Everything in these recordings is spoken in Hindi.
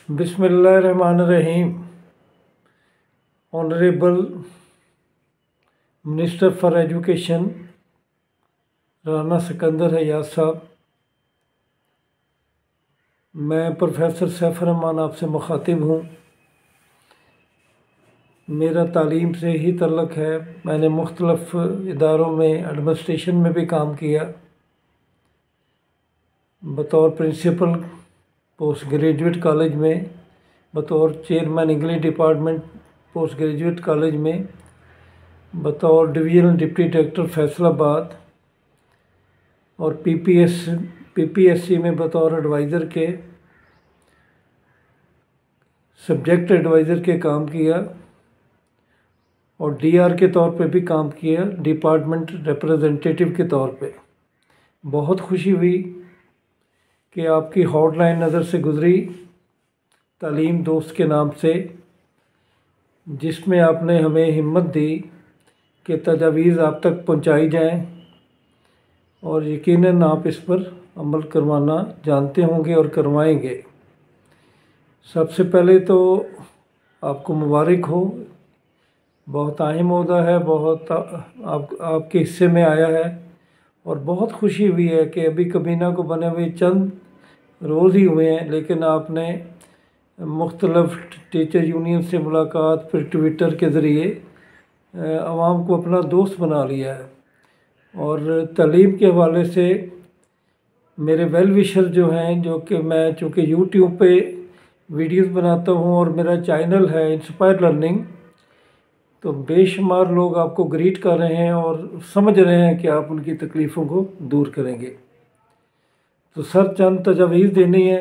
बिस्मिल्लाहिर्रहमानिर्रहीम। Honourable minister for education Rana Sikandar Hayat साहब, मैं प्रोफेसर सैफ रहमान आपसे मुखातिब हूँ। मेरा तालीम से ही तल्लुक़ है। मैंने मुख्तलिफ़ इदारों में एडमिनिस्ट्रेशन में भी काम किया, बतौर प्रिंसिपल पोस्ट ग्रेजुएट कॉलेज में, बतौर chairman English department post graduate college में, बतौर डिवीज़नल डिप्टी डायरेक्टर फैसलाबाद और पीपीएससी में बतौर एडवाइज़र के सब्जेक्ट एडवाइज़र के काम किया और डीआर के तौर पे भी काम किया, डिपार्टमेंट रिप्रेजेंटेटिव के तौर पे। बहुत खुशी हुई कि आपकी हॉटलाइन नज़र से गुज़री तालीम दोस्त के नाम से, जिसमें आपने हमें हिम्मत दी कि तजावीज़ आप तक पहुंचाई जाएं और यकीनन आप इस पर अमल करवाना जानते होंगे और करवाएंगे। सबसे पहले तो आपको मुबारक हो, बहुत अहम ओहदा है, बहुत आपके हिस्से में आया है और बहुत खुशी हुई है कि अभी कबीना को बने हुए चंद रोज़ ही हुए हैं, लेकिन आपने मुख्तलिफ़ टीचर यूनियन से मुलाकात, फिर ट्विटर के ज़रिए आवाम को अपना दोस्त बना लिया है। और तालीम के हवाले से मेरे वेल विशर जो हैं, जो कि मैं चूँकि यूट्यूब पे वीडियोस बनाता हूँ और मेरा चैनल है इंस्पायर लर्निंग, तो बेशुमार लोग आपको ग्रीट कर रहे हैं और समझ रहे हैं कि आप उनकी तकलीफ़ों को दूर करेंगे। तो सर, चंद तजावीज़ देनी है।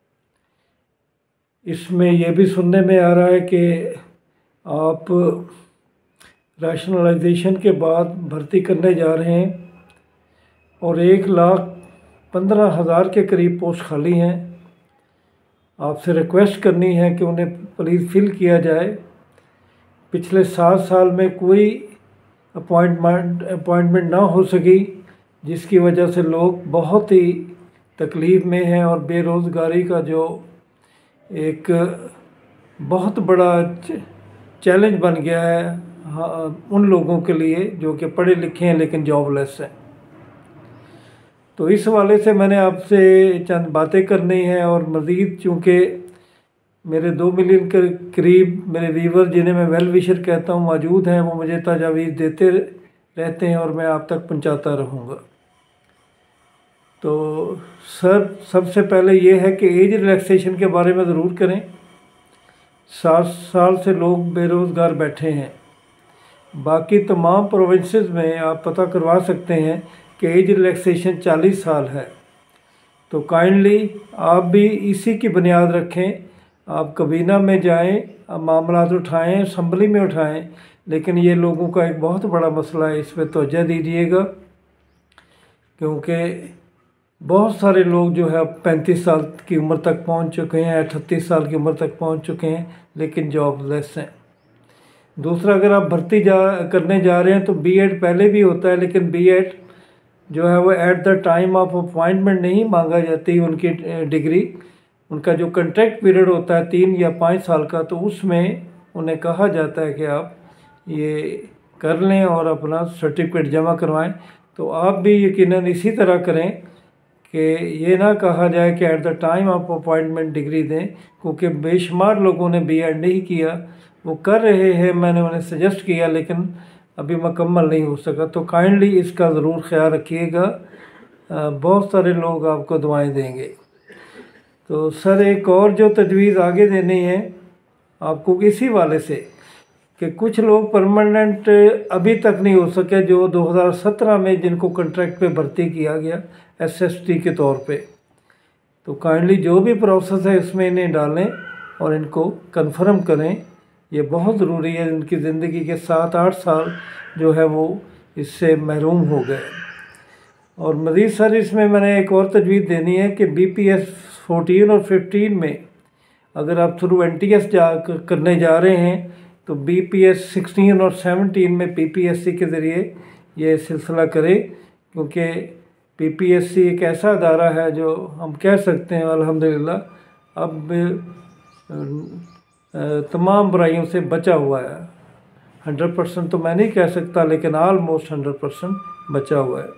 इसमें यह भी सुनने में आ रहा है कि आप रैशनलाइजेशन के बाद भर्ती करने जा रहे हैं और 1,15,000 के करीब पोस्ट खाली हैं। आपसे रिक्वेस्ट करनी है कि उन्हें प्लीज़ फिल किया जाए। पिछले 7 साल में कोई अपॉइंटमेंट ना हो सकी, जिसकी वजह से लोग बहुत ही तकलीफ़ में हैं और बेरोज़गारी का जो एक बहुत बड़ा चैलेंज बन गया है उन लोगों के लिए जो कि पढ़े लिखे हैं लेकिन जॉबलेस हैं। तो इस हवाले से मैंने आपसे चंद बातें करनी हैं और मज़ीद चूँकि मेरे 2 मिलियन के करीब मेरे व्यूवर, जिन्हें मैं वेल विशर कहता हूँ, मौजूद हैं, वो मुझे तजावीज़ देते रहते हैं और मैं आप तक पहुँचाता रहूँगा। तो सर, सबसे पहले ये है कि एज रिलैक्सेशन के बारे में ज़रूर करें। 7 साल से लोग बेरोज़गार बैठे हैं। बाकी तमाम प्रोविंसेस में आप पता करवा सकते हैं कि एज रिलैक्सेशन 40 साल है। तो काइंडली आप भी इसी की बुनियाद रखें। आप कबीना में जाएं, मामलात उठाएं, असम्बली में उठाएं, लेकिन ये लोगों का एक बहुत बड़ा मसला है, इस पर तवज्जो दीजिएगा, क्योंकि बहुत सारे लोग जो है 35 साल की उम्र तक पहुंच चुके हैं, 38 साल की उम्र तक पहुंच चुके हैं, लेकिन जॉबलेस हैं। दूसरा, अगर आप भर्ती करने जा रहे हैं तो बीएड पहले भी होता है, लेकिन बीएड जो है वो at the time of appointment नहीं मांगा जाती उनकी डिग्री। उनका जो कंट्रैक्ट पीरियड होता है 3 या 5 साल का, तो उसमें उन्हें कहा जाता है कि आप ये कर लें और अपना सर्टिफिकेट जमा करवाएं। तो आप भी यकीनन इसी तरह करें कि ये ना कहा जाए कि at the time of appointment degree दें, क्योंकि बेशुमार लोगों ने बीएड नहीं किया, वो कर रहे हैं, मैंने उन्हें सजेस्ट किया, लेकिन अभी मुकम्मल नहीं हो सका। तो काइंडली इसका ज़रूर ख्याल रखिएगा। बहुत सारे लोग आपको दुआएं देंगे। तो सर, एक और जो तजवीज़ आगे देनी है आपको इसी वाले से कि कुछ लोग परमानेंट अभी तक नहीं हो सके, जो 2017 में जिनको कॉन्ट्रैक्ट पे भर्ती किया गया एसएसटी के तौर पे। तो काइंडली जो भी प्रोसेस है इसमें इन्हें डालें और इनको कंफर्म करें। ये बहुत ज़रूरी है। इनकी ज़िंदगी के 7-8 साल जो है वो इससे महरूम हो गए। और मज़ीद सर, इसमें मैंने एक और तजवीज़ देनी है कि BPS 14 और 15 में अगर आप थ्रू NTS करने जा रहे हैं तो BPS 16 और 17 में PPSC के ज़रिए ये सिलसिला करें, क्योंकि PPSC एक ऐसा अदारा है जो हम कह सकते हैं अल्हम्दुलिल्लाह अब तमाम बुराइयों से बचा हुआ है। 100% तो मैं नहीं कह सकता, लेकिन ऑलमोस्ट 100% बचा हुआ है।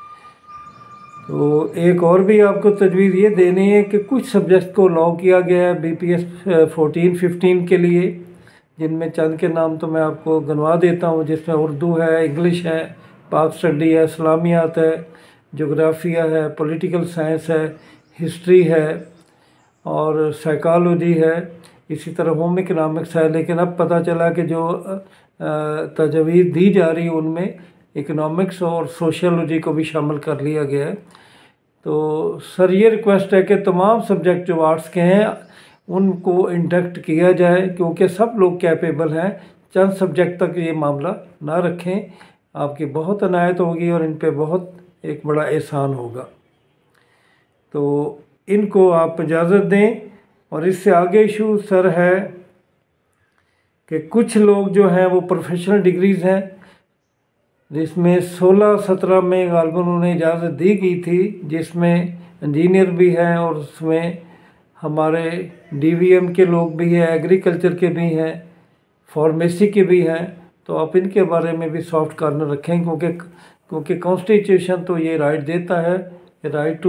तो एक और भी आपको तजवीज़ ये देनी है कि कुछ सब्जेक्ट को लॉ किया गया है BPS 14-15 के लिए, जिनमें चंद के नाम तो मैं आपको गिनवा देता हूँ, जिसमें उर्दू है, इंग्लिश है, पाक स्टडी है, इस्लामियात है, जोग्राफिया है, पॉलिटिकल साइंस है, हिस्ट्री है और साइकोलॉजी है। इसी तरह होम इकनॉमिक्स है। लेकिन अब पता चला कि जो तजवीज़ दी जा रही उनमें इकनॉमिक्स और सोशियोलॉजी को भी शामिल कर लिया गया है। तो सर ये रिक्वेस्ट है कि तमाम सब्जेक्ट जो आर्ट्स के हैं उनको इंडक्ट किया जाए, क्योंकि सब लोग कैपेबल हैं। चंद सब्जेक्ट तक ये मामला ना रखें, आपकी बहुत अनायत होगी और इन पे बहुत एक बड़ा एहसान होगा। तो इनको आप इजाज़त दें। और इससे आगे इशू सर है कि कुछ लोग जो हैं वो प्रोफेशनल डिग्रीज़ हैं, जिसमें 16-17 में गालिबन उन्हें इजाज़त दी गई थी, जिसमें इंजीनियर भी हैं और उसमें हमारे DVM के लोग भी हैं, एग्रीकल्चर के भी हैं, फार्मेसी के भी हैं। तो आप इनके बारे में भी सॉफ्ट कॉर्नर रखें, क्योंकि कॉन्स्टिट्यूशन तो ये राइट देता है, राइट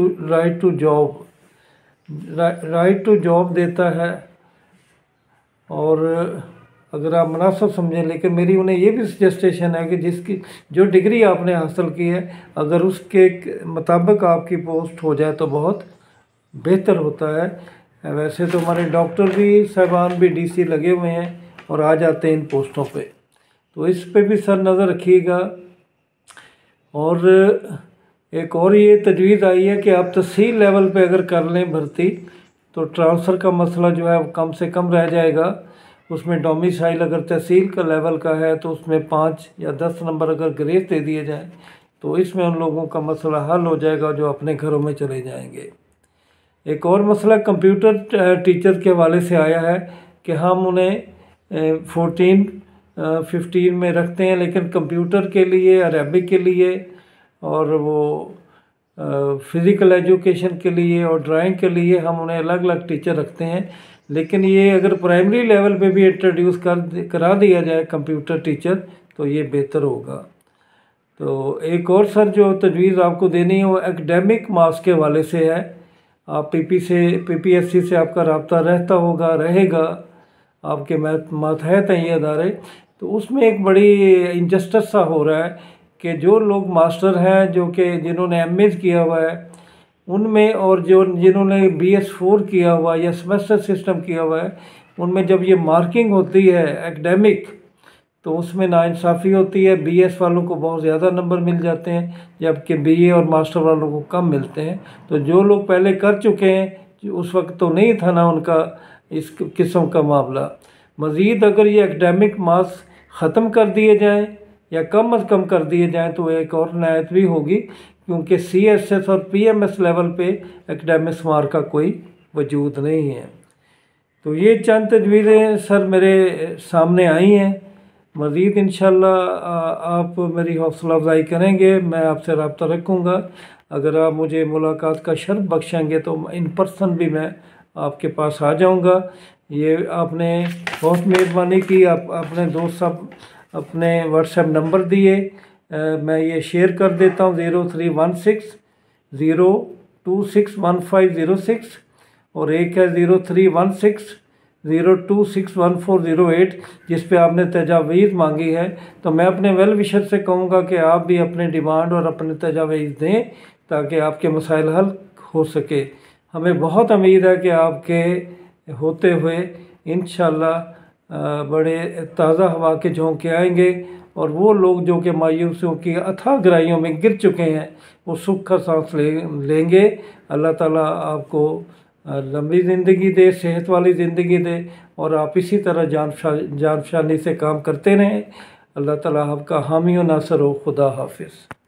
टू जॉब देता है। और अगर आप मुनासिब समझें, लेकिन मेरी उन्हें ये भी सजेस्टेशन है कि जिसकी जो डिग्री आपने हासिल की है, अगर उसके मुताबिक आपकी पोस्ट हो जाए तो बहुत बेहतर होता है। वैसे तो हमारे डॉक्टर भी साहबान भी DC लगे हुए हैं और आ जाते हैं इन पोस्टों पे, तो इस पे भी सर नज़र रखिएगा। और एक और ये तजवीज़ आई है कि आप तहसील लेवल पे अगर कर लें भर्ती, तो ट्रांसफ़र का मसला जो है वो कम से कम रह जाएगा। उसमें डोमिसाइल अगर तहसील का लेवल का है तो उसमें 5 या 10 नंबर अगर ग्रेस दे दिए जाएँ तो इसमें उन लोगों का मसला हल हो जाएगा जो अपने घरों में चले जाएंगे। एक और मसला कंप्यूटर टीचर के हवाले से आया है कि हम उन्हें 14-15 में रखते हैं, लेकिन कंप्यूटर के लिए, अरबिक के लिए और वो फ़िज़िकल एजुकेशन के लिए और ड्राइंग के लिए हम उन्हें अलग अलग टीचर रखते हैं। लेकिन ये अगर प्राइमरी लेवल पे भी इंट्रोड्यूस करा दिया जाए कंप्यूटर टीचर तो ये बेहतर होगा। तो एक और सर जो तजवीज़ आपको देनी है वो एकेडमिक मार्क्स के हवाले से है। आप PPSC से आपका रब्ता रहता होगा, रहेगा, आपके मातहत हैं ये अदारे। तो उसमें एक बड़ी इंजस्टिस सा हो रहा है कि जो लोग मास्टर हैं, जो कि जिन्होंने MA किया हुआ है उनमें, और जिन्होंने BS4 किया हुआ या सेमेस्टर सिस्टम किया हुआ है, उनमें जब ये मार्किंग होती है एकेडमिक तो उसमें नाइंसाफ़ी होती है। BS वालों को बहुत ज़्यादा नंबर मिल जाते हैं, जबकि BA और मास्टर वालों को कम मिलते हैं। तो जो लोग पहले कर चुके हैं, उस वक्त तो नहीं था ना उनका इस किस्म का मामला, मज़ीद अगर ये एकेडमिक मार्क्स ख़त्म कर दिए जाएँ या कम अज़ कम कर दिए जाएँ तो एक और नायत भी होगी, क्योंकि CSS और PMS लेवल पे एकेडमिक्स मार्क का कोई वजूद नहीं है। तो ये चंद तजवीज़ें सर मेरे सामने आई हैं। मज़ीद इंशाअल्लाह आप मेरी हौसला अफजाई करेंगे, मैं आपसे रब्ता रखूँगा। अगर आप मुझे मुलाकात का शर्फ बख्शेंगे तो इन पर्सन भी मैं आपके पास आ जाऊँगा। ये आपने बहुत मेहरबानी की, अपने दोस्त सब अपने व्हाट्सएप नंबर दिए, मैं ये शेयर कर देता हूँ 031602610506 और एक है 031602614008 जिस पे आपने तजावीज़ मांगी है। तो मैं अपने वेल विशर से कहूँगा कि आप भी अपने डिमांड और अपने तजावीज़ दें ताकि आपके मसाइल हल हो सके। हमें बहुत उम्मीद है कि आपके होते हुए इंशाअल्लाह बड़े ताज़ा हवा के झोंके आएंगे और वो लोग जो कि मायूसियों की अथाह गहराइयों में गिर चुके हैं वो सुख का सांस लेंगे। अल्लाह ताला आपको लंबी ज़िंदगी दे, सेहत वाली ज़िंदगी दे और आप इसी तरह जानफशानी से काम करते रहें। अल्लाह ताला आपका हामी व नासर हो। खुदा हाफिज़।